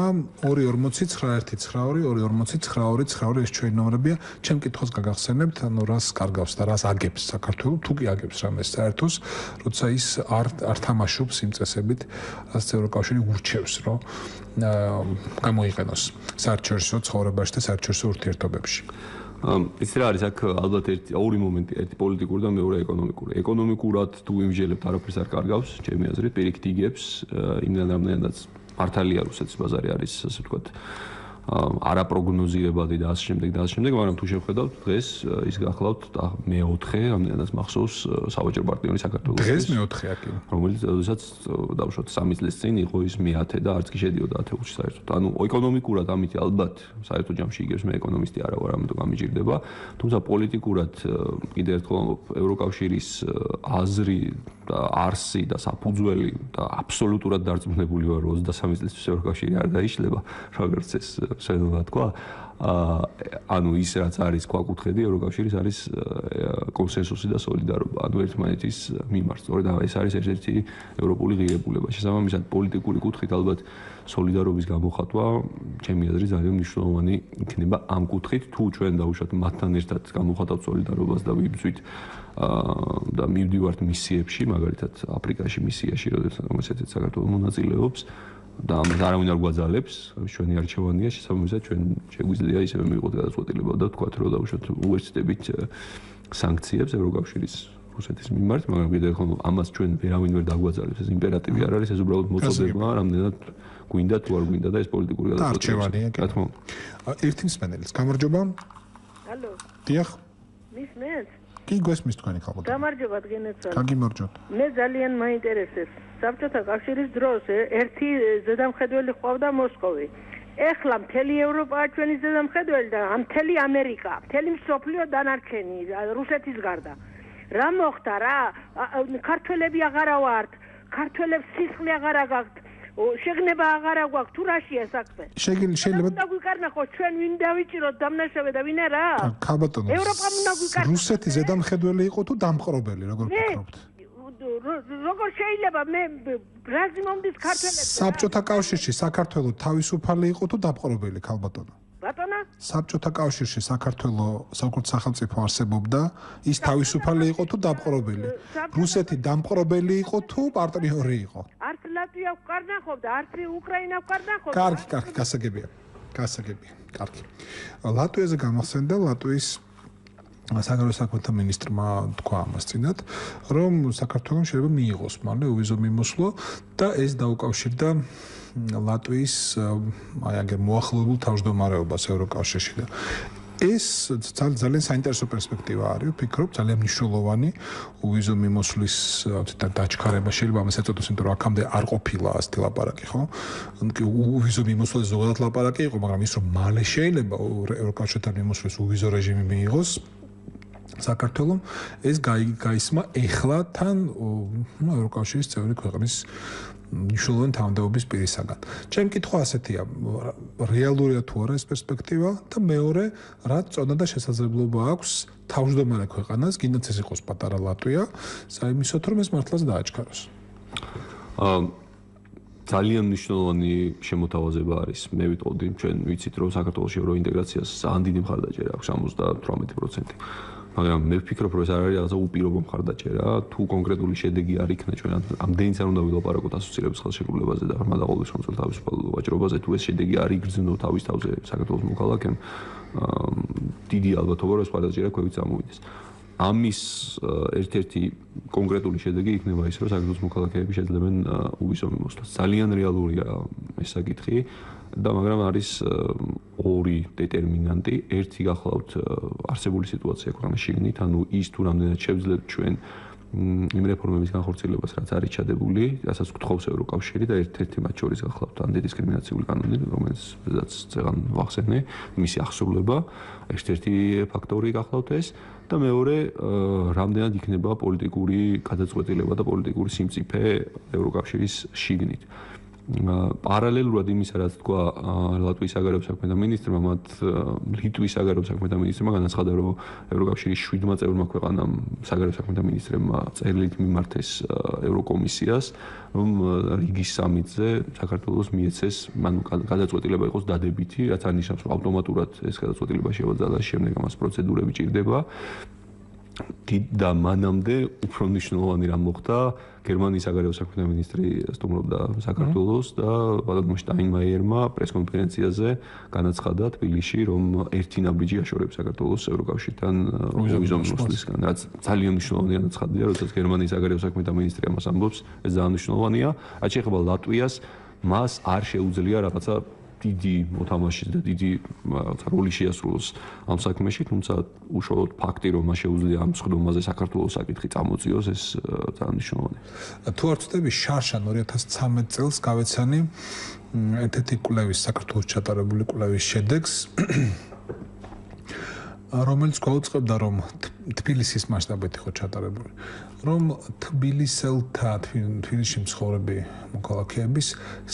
2.40-9.1-2.40-9.2 ეს ჩვენი ნომრებია ჩემ კითხვას გაგახსენებთ ანუ რას კარგავს და რას აგებს საქართველოს თუ კი აგებს რამეს საერთოს როცა ის არ თამაშობს იმ წესებით რაც ევროკავშირი ურჩევს რომ გამოიყენოს საერთაშორისო ცხოვრებაში და საერთაშორისო ურთიერთობებში ის რა არის აქ ალბათ ორი მომენტი ერთი პოლიტიკური და მეორე ეკონომიკური ეკონომიკურად თუ იმჟელებთ არაფერს არ კარგავს ჩემი აზრით პირიქით იგებს იმდან რამდენადაც მართალია რუსეთის ბაზარი არის ასე ვთქვათ არაპროგნოზირებადი და ასე შემდეგ მაგრამ თუ შევხედავთ დღეს ის გახლავთ მეოთხე რამდენადაც მახსოვს სავაჭრო პარტნიორი საქართველოს დღეს მეოთხე აკი რომელიც როდესაც დავუშვათ 3 წლის წინ იყო ის მე-10 და არც კი შედიოდა 10-ში საერთოდ ანუ ეკონომიკურად ამით ალბათ საერთო ჯამში იგებს მე ეკონომისტი არა ვარ ამიტომ გამიჯირდება თუმცა პოლიტიკურად კიდევ ერთხელ ევროკავშირის აზრი და არსი და საფუძველი და აბსოლუტურად დარწმუნებული ვარ 23 წლის ევროკავშირი არ დაიშლება როგორც ეს შეიძლება თქვა ანუ ის რაც არის ქვაკუთხედი ევროკავშირის არის კონსენსუსი და სოლიდარობა ანუ ერთმანეთის მიმართ სწორედ ეს არის ერთ-ერთი ევროპული ღირებულება შესაბამისად პოლიტიკური კუთხით ალბათ სოლიდარობის გამოხატვა ჩემი აზრით ძალიან მნიშვნელოვანი იქნება ამ კუთხით თუ ჩვენ დავუშვათ მათთან ერთად გამოხატავთ სოლიდარობას და ვიბრძვით და მივდივართ მისიებში მაგალითად აფრიკაში მისიაში რომელსაც საქართველოს მონაწილეობს და ამას არავინ არ გვაძალებს, ჩვენი არჩევანია, შესაბამისად ჩვენ შეგვიძლია ისევე მივიღოთ გადაწყვეტილება და ვთქვათ, რომ დავუშვათ უერთდებით სანქციებს ევროკავშირის რუსეთის მიმართ, მაგრამ კიდევ ხომ ამას ჩვენ ვერავინ ვერ დაგვაძალებს, ეს იმპერატივი არ არის, ეს უბრალოდ მოწოდება, რამდენად გვინდა თუ არ გვინდა და ეს პოლიტიკური არჩევანია. რა თქმა უნდა. ერთი მსმენელის გამარჯობა. ალო. დიახ. მისმენთ? კი გვესმის თქვენი ხალხო. გამარჯობა დგენეცალ. გაგიმარჯოთ. მე ძალიან მაინტერესებს. საბჭოთა კავშირის დროს ერთი ზედამხედველი ყვავდა მოსკოვი. ეხლა მთელი ევროპაა ჩვენი ზედამხედველი და მთელი ამერიკა, მთელი მსოფლიო დანარჩენი რუსეთის გარდა. რა მოხდა რა? ქართველები აღარა ვართ, ქართველებს სისხლი აღარა გაქვთ, შეგნება აღარა გვაქვს, თუ რაშია საქმე? შეიძლება დაგვიკარნახოთ ჩვენ ვინ დავიჭიროთ დამნაშავე და ვინ არა? ქალბატონო, ევროპამ უნდა გვიკარნახოს. რუსეთის ზედამხედველი იყო თუ დამყრობელი, როგორ ფიქრობთ? როგორ შეიძლება მე რაზი მომდის ქართველებს? საბჭოთა კავშირში საქართველოს თავისუფალი იყო თუ დამყრობელი, ქალბატონო? ბატონო? საბჭოთა კავშირში საქართველოს საკუთარ სახელმწიფო არსებობდა, ის თავისუფალი იყო თუ დამყრობელი? რუსეთი დამყრობელი იყო თუ პარტნიორი იყო? არც ლატვია ვკარნახობდა, არც უკრაინა ვკარნახობდა. კარგი, გასაგებია. კარგი. ლატვიაზე გამახსენდა ლატვიის საგარეო საქმეთა მინისტრმა თქვა ამას წინათ, რომ საქართველოს შეიძლება მიიღოს მალე უვიზო მიმოსვლა და ეს დაუკავშირდა ლატვიის აგერ მოახლოებულ თავმჯდომარეობას ევროკავშირში და ეს ძალიან საინტერესო პერსპექტივა არის, ვფიქრობ, ძალიან მნიშვნელოვანი უვიზო მიმოსვლის დაჩქარება შეიძლება ამას ეწოდოს, იმიტომ რომ აქამდე არ ყოფილა ასეთი ლაპარაკი, ხო? უვიზო მიმოსვლა ზოგადად ლაპარაკი იყო, მაგრამ ის რომ მალე შეიძლება ევროკავშირთან მიმოსვლის უვიზო რეჟიმი მიიღოს საქართველოს ეს გაისმა ეხლა თან ევროკავშირის წევრი ქვეყნის მნიშვნელოვანი თანამდებობის პირისაგან. ჩემი კითხვა ასეთია, რეალურია თუ არა ეს პერსპექტივა და მეორე, რა წონა და შესაძლებლობა აქვს თავმჯდომარე ქვეყანას, კიდაც ეს იყოს პატარა ლატვია, საიმისოთ რომ ეს მართლაც დააჩქაროს. ძალიან მნიშვნელოვანი შემოთავაზება არის. მე ვიტყოდი, ჩვენ ვიცით რომ საქართველოს ევროინტეგრაციას ძალიან დიდი მხარდაჭერა აქვს 78%. მაგრამ მე ვფიქრობ, რომ ეს არ არის რაღაცა უპირობო მხარდაჭერა, თუ კონკრეტული შედეგი არ იქნა ჩვენ ამდენიც არ უნდა ვილაპარაკოთ ასოცირების ხელშეკრულებაზე და ღრმა და ყოვლის შემცველ თავისუფალ ვაჭრობაზე, თუ ეს შედეგი არ იგრძნო თავის თავზე საქართველოს მოქალაქემ, დიდი ალბათობა რომ ეს მხარდაჭერა ქვევით წამოვიდეს. ამის ერთ-ერთი კონკრეტული შედეგი იქნება ის, რომ საქართველოს მოქალაქეები შეძლებენ უვიზო მიმოსვლას. ძალიან რეალურია ეს საკითხი და მაგრამ არის ორი დეტერმინანტი. ერთი გახლავთ არსებული სიტუაცია ქვეყნის შიგნით, ანუ ის თუ რამდენად შევძლებთ ჩვენ იმ რეფორმების განხორციელებას, რაც არის ჩადებული, რასაც გთხოვს ევროკავშირი და ერთ-ერთი მათ შორის გახლავთ ანტიდისკრიმინაციული კანონი, რომელსაც წეგან ვახსენე, მისი აღსრულება, ერთ-ერთი ფაქტორი გახლავთ ეს და მეორე, რამდენად იქნება პოლიტიკური გადაწყვეტილება და პოლიტიკური სიმწიფე ევროკავშირის შიგნით. პარალელურად იმისა, რაც თქვა ლატვიის საგარეო საქმეთა მინისტრმა, მათ ლიტვის საგარეო საქმეთა მინისტრმა განაცხადა, რომ ევროკავშირის 7 წევრმა ქვეყანამ საგარეო საქმეთა მინისტრებმა წერილით მიმართეს ევროკომისიას, რომ რიგის სამიტზე საქართველოს მიეცეს, ანუ გადაწყვეტილება იყოს დადებითი, რაც არ ნიშნავს, რომ ავტომატურად ეს გადაწყვეტილება შევაძალას, შემდეგ ამას პროცედურები ჭირდება. და მანამდე უფრო მნიშვნელოვანი რამ მოხდა, გერმანიის საგარეო საქმეთა მინისტრი სტუმრობდა საქართველოს და ბალდმ შტაინმაიერმა პრესკონფერენციაზე განაცხადა თბილისში, რომ ერთი ნაბიჯი აშორებს საქართველოს ევროკავშირთან უვიზო მიმოსვლისგან, რაც ძალიან მნიშვნელოვანი განაცხადია, როდესაც გერმანიის საგარეო საქმეთა მინისტრი ამას ამბობს, ეს ძალიან მნიშვნელოვანია. რაც შეეხება ლატვიას, მას არ შეუძლია რაღაცა დიდი მოთამაშის და დიდი როლი შეასრულოს ამ საქმეში, თუმცა უშუალოდ ფაქტი, რომ მას შეუძლია ამ სხდომაზე საქართველოს საკითხი წამოწიოს, ეს ძალიან მნიშვნელოვანია. თუ არ ვწდები, შარშან 2013 წელს გავეცანი ერთ-ერთი კვლევის საქართველოს ჩატარებული კვლევის შედეგს, რომელიც გვაუწყებდა, რომ თბილისის მასშტაბით იყო ჩატარებული, რომ თბილისელთა თბილისში მცხოვრები მოქალაქეების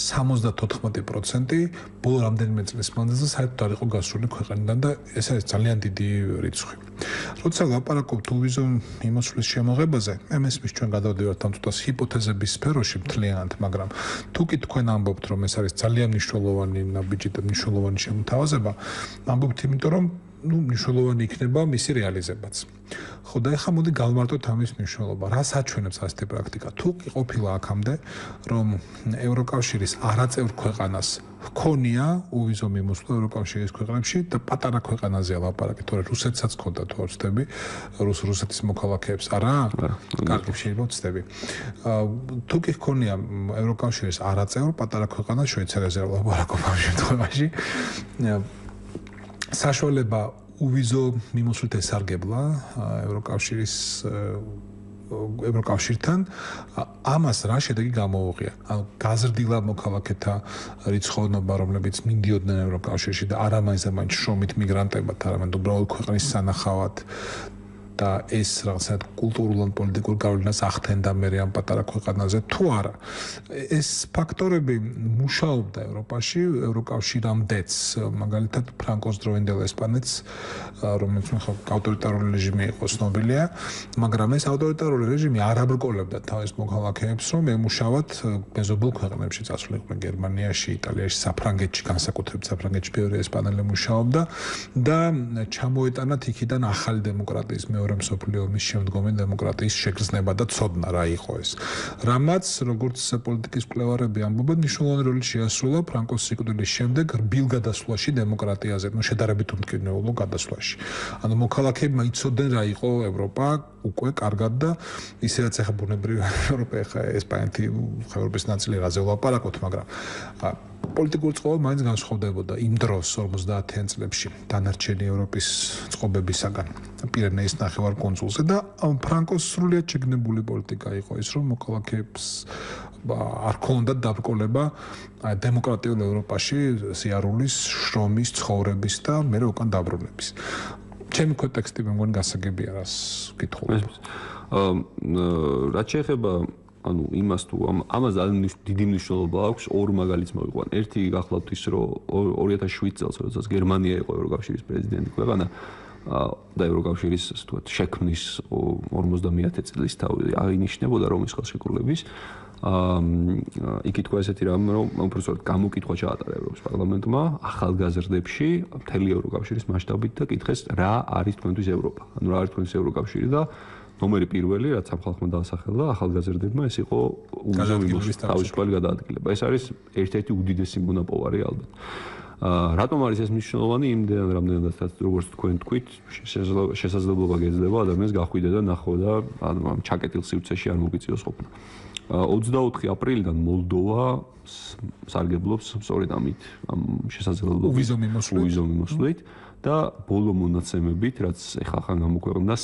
74% ბოლო რამდენიმე წლის მანძილზე საერთოდ არ იყო გასული ქვეყნიდან და ეს არის ძალიან დიდი რიცხვი. როცა ლაპარაკობთ უვიზო მიმოსვლის შემოღებაზე, მესმის ჩვენ გადავდივართ ამ ცოტას ჰიპოთეზების სფეროში მთლიანად, მაგრამ თუ კი თქვენ ამბობთ, რომ ეს არის ძალიან მნიშვნელოვანი ნაბიჯი და მნიშვნელოვანი შემოთავაზება, ამბობთ იმიტომ, რომ მნიშვნელოვანი იქნება მისი რეალიზებაც. ხო და ეხლა მოდი გავმარტოთ ამის მნიშვნელობა. რა საჩვენებს ასეთი პრაქტიკა? თუ კი ყოფილა აქამდე, რომ ევროკავშირის არაწევრ ქვეყანას ჰქონია უვიზო მიმოსვლა ევროკავშირის ქვეყნებში და პატარა ქვეყანაზე ლაპარაკი, თორე რუსეთსაც ჰქონდა თუ არ ვცდები, რუსეთის მოქალაქეებს არა? კარგი, შეიძლება ვცდები. თუ კი ჰქონია ევროკავშირის არაწევრ პატარა ქვეყანა შვეიცარიაზე ლაპარაკობ ამ შემთხვევაში, საშუალება უვიზო მიმოსვლით ესარგებლა ევროკავშირთან ამას რა შედეგი გამოუღია? ანუ გაზრდილა მოქალაქეთა რიცხოვნობა, რომლებიც მიდიოდნენ ევროკავშირში და არა მაინც შრომით მიგრანტებად, არამედ უბრალოდ ქვეყნის სანახავად და ეს რაღაცა კულტურულ ან პოლიტიკურ გავლენას ახდენდა მე ამ პატარა ქვეყანაზე თუ არა. ეს ფაქტორები მუშაობდა ევროპაში, ევროკავშირამდეც, მაგალითად ფრანკოს დროინდელ ესპანეთს, რომელიც ავტორიტარული რეჟიმი იყო ცნობილია, მაგრამ ეს ავტორიტარული რეჟიმი არ აბრკოლებდა თავის მოქალაქეებს, რომ ემუშავათ მეზობელ ქვეყნებში, წასულიყვნენ გერმანიაში, იტალიაში, საფრანგეთში, განსაკუთრებით საფრანგეთში ბევრი ესპანელი მუშაობდა და ჩამოეტანათ იქიდან ახალი დემოკრატიის მეორე მსოფლიო ომის შემდგომი დემოკრატიის შეგრძნება და ცოდნა რა იყო ეს. რამაც, როგორც პოლიტიკის მკვლევარები ამბობენ, მნიშვნელოვანი როლი შეასრულა ფრანკოს სიკვდილის შემდეგ რბილ გადასვლაში დემოკრატიაზე, შედარებით უმტკივნეულო გადასვლაში. ანუ მოქალაქეებმა იცოდნენ რა იყო ევროპა უკვე კარგად და ისედაც ახლა ბუნებრივი ევროპა ახლა ესპანეთი ევროპის ნაწილი რაზე ვლაპარაკობთ, მაგრამ პოლიტიკური წყობა მაინც განსხვავდებოდა იმ დროს 50-იან წლებში დანარჩენი ევროპის წყობებისაგან პირენეის ნახევარკუნძულზე და ფრანკოს სრულიად შეგნებული პოლიტიკა იყო ის, რომ მოქალაქეებს არ ქონდათ დაბრკოლება დემოკრატიულ ევროპაში სიარულის, შრომის, ცხოვრების და მერე უკან დაბრუნების. ჩემი კონტექსტი მე მგონი გასაგებია რას ვკითხულობ. რაც შეეხება ანუ იმას თუ ამას დიდი მნიშვნელობა აქვს ორ მაგალითს მოვიყვან. ერთი გახლავთ ის, რომ 2007 წელს, როდესაც გერმანია იყო ევროკავშირის პრეზიდენტი ქვეყანა და ევროკავშირის ასე ვთქვათ შექმნის 50 წლის თავი აღინიშნებოდა რომის ხელშეკრულების იქ ითქვა ესეთი რამ, რომ უბრალოდ გამოკითხვა ჩაატარა ევროპის პარლამენტმა ახალგაზრდებში მთელი ევროკავშირის მასშტაბით და კითხეს რა არის თქვენთვის ევროპა. ანუ რა არის თქვენთვის ევროკავშირი და ნომერი პირველი, რაც ამ ხალხმა დაასახელა ახალგაზრდებმა, ეს იყო თავისუფალი გადაადგილება. ეს არის ერთ-ერთი უდიდესი მონაპოვარი ალბათ. რატომ არის ეს მნიშვნელოვანი? იმდენ რამდენადაც როგორც თქვენ თქვით, შესაძლებლობა გეძლევა ადამიანს გახვიდე და ნახო და ამ ჩაკეტილ სივრცეში არ მოგიწიოს ყოფნა. 24 აპრილიდან მოლდოვა სარგებლობს სწორედ ამით, ამ შესაძლებლობით უვიზო მიმოსვლით და ბოლო მონაცემებით, რაც ეხლა ხან გამოქვეყნდა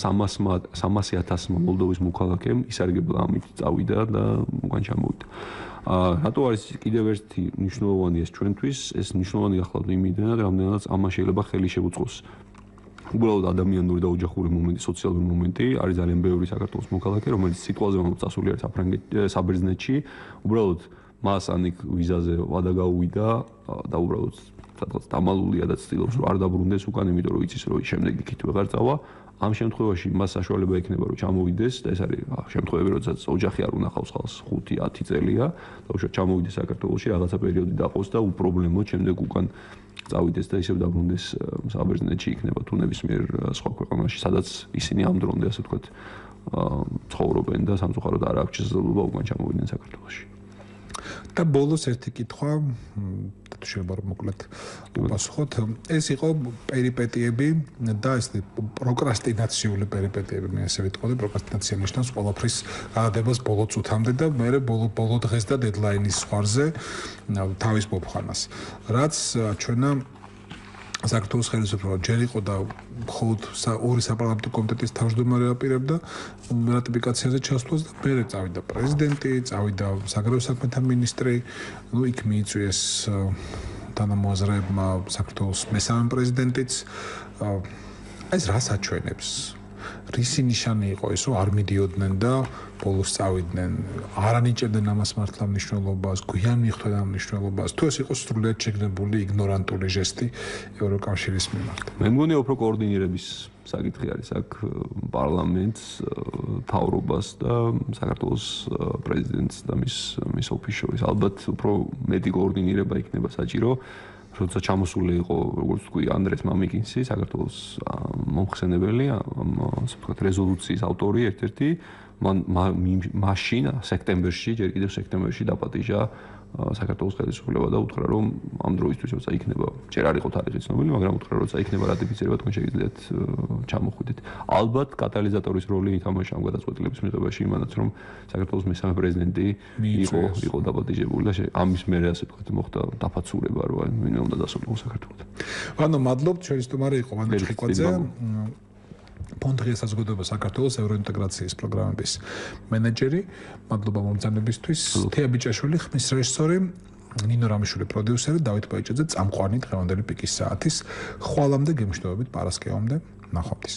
300,000 მოლდოვის მოქალაქემ ისარგებლა ამით, წავიდა და უკან ჩამოვიდა. რატო არის კიდევ ერთი მნიშვნელოვანი ეს ჩვენთვის? ეს მნიშვნელოვანი გახლავთ იმიდანაც, რამდენადაც ამას შეიძლება ხელი შეუწყოს. უბრალოდ ადამიანური და ოჯახური მომენტი, სოციალური მომენტი, არის ძალიან ბევრი საქართველოს მოქალაქე, რომელიც სიტყვაზე მომწასული არის საბერძნეთში, უბრალოდ მას ანიკ ვიზაზე ვადა გაუვიდა და უბრალოდ სადღაც დამალულია და ცდილობს რომ არ დაბრუნდეს უკან, იმიტომ რომ იცის რომ შემდეგ იქით ვეღარ წავა. ამ შემთხვევაში მას საშუალება ექნება რომ ჩამოვიდეს და ეს არის შემთხვევები, როდესაც ოჯახი არ უნახავს ხალხს 5-10 წელია და უშუალოდ ჩამოვიდეს საქართველოში, რაღაცა პერიოდი დაყოს და უპრობლემოდ შემდეგ უკან წავიდეს და ისევ დაბრუნდეს საბერძნეთში, იქნება თუ ნებისმიერ სხვა ქვეყანაში, სადაც ისინი ამ დრომდე ასე ვთქვათ ცხოვრობენ და სამწუხაროდ არ აქვს შესაძლებლობა უკან ჩამოვიდნენ საქართველოში. და ბოლოს ერთი კითხვა, შეიძლება რომ მოკლედ უპასუხოთ, ეს იყო პერიპეტიები და ეს პროკრასტინაციული პერიპეტიები, მე ასე ვიტყოდი, პროკრასტინაცია ნიშნავს ყველაფრის გადადებას ბოლო წუთამდე და მე ბოლო დღეს და დედლაინის ზღვარზე თავის მოფხანას. რაც ჩვენა საქართველოს ხელისუფლება ჯერ იყო და მხოლოდ ორი საპარლამენტო კომიტეტის თავმჯდომარე აპირებდა რატიფიკაციაზე ჩასვლას და მერე წავიდა პრეზიდენტი, წავიდა საგარეო საქმეთა მინისტრი, იქ მიიწვიეს თანამოაზრეებმა საქართველოს მესამე პრეზიდენტიც. ეს რას აჩვენებს? რისი ნიშანი იყო ეს, რომ არ მიდიოდნენ და ბოლოს წავიდნენ, არ ანიჭებდნენ ამას მართლა მნიშვნელობას, გვიან მიხვდნენ ამ მნიშვნელობას, თუ ეს იყო სრულიად შეგნებული იგნორანტული ჟესტი ევროკავშირის მიმართ? მე მგონია უფრო კოორდინირების საკითხი არის აქ პარლამენტს, მთავრობას და საქართველოს პრეზიდენტს და მის ოფისს შორის. ალბათ უფრო მეტი კოორდინირება იქნება საჭირო, როცა ჩამოსული იყო, როგორც თქვი, ანდრეს მამიკინსი, საქართველოს მომხსენებელი, ასე ვთქვათ, რეზოლუციის ავტორი ერთ-ერთი, მაშინ სექტემბერში, ჯერ კიდევ სექტემბერში დაპატიჟა საქართველოს ხელისუფლება და უთხრა, რომ ამ დროისთვის როცა იქნება, ჯერ არ იყო თარიღი ცნობილი, მაგრამ უთხრა, როცა იქნება რატიფიცირება, თქვენ შეგიძლიათ ჩამოხვიდეთ. ალბათ კატალიზატორის როლი ითამაშა ამ გადაწყვეტილების მიღებაში იმანაც, რომ საქართველოს მესამე პრეზიდენტი იყო დაპატიჟებული და ამის მერე ასე ვთქვათ, მოხდა დაფაცურება, რომ ვინმე უნდა დასულიყო საქართველოს. ანუ მადლობთ, ჩვენი სტუმარი იყო ვანო ჩხიკვაძე. ფონდ ღია საზოგადოება საქართველოს ევროინტეგრაციის პროგრამების მენეჯერი. მადლობა მომბრძანებისთვის. თეა ბიჭაშვილი, ხმის რეჟისორი, ნინო რამიშვილი პროდიუსერი, დავით ბაიჭაძე წამყვანი დღევანდელი პიკის საათის. ხვალამდე გემშვიდობებით პარასკევამდე. ნახვამდის.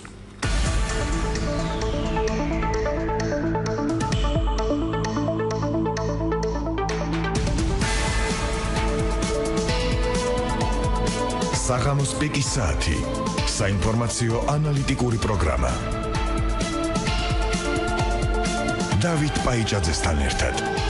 საღამოს პიკის საათი. საინფორმაციო ანალიტიკური პროგრამა. დავით ბაიჭაძესთან ერთად.